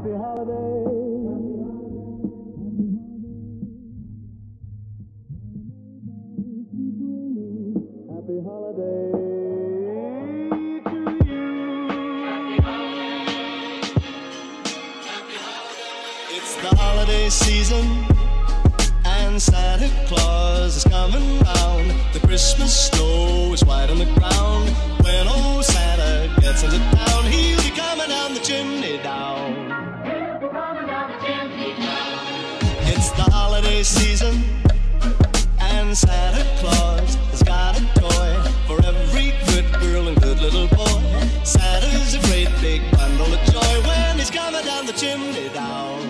Happy holiday. Happy holiday to you. It's the holiday season, and Santa Claus is coming round. The Christmas snow is white on the ground. When old Santa gets into town, he'll be coming down the chimney down. It's the holiday season, and Santa Claus has got a toy for every good girl and good little boy. Santa's a great big bundle of joy when he's coming down the chimney down.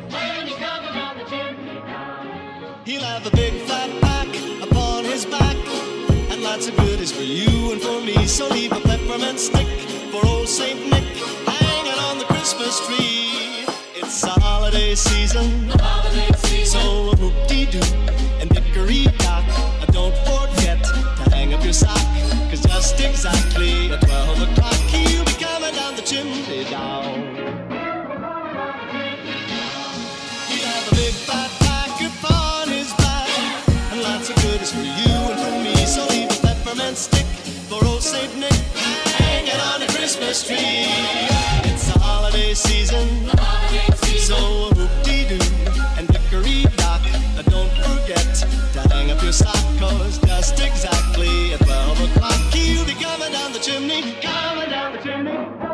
He'll have a big fat pack upon his back, and lots of goodies for you and for me. So leave a peppermint stick for old Saint Nick hanging on the Christmas tree. It's a holiday season, so whoop-dee-doo and dickory-dock. Don't forget to hang up your sock, 'cause just exactly at 12 o'clock he'll be coming down the chimney down. He'll have a big fat pack upon his back, and lots of goodies for you and for me. So leave a peppermint stick for old Saint Nick hanging on the Christmas tree. It's a holiday season, so whoop-dee-doo and dickory-dock. Don't forget to hang up your sock, 'cause just exactly at 12 o'clock he'll be coming down the chimney, coming down the chimney.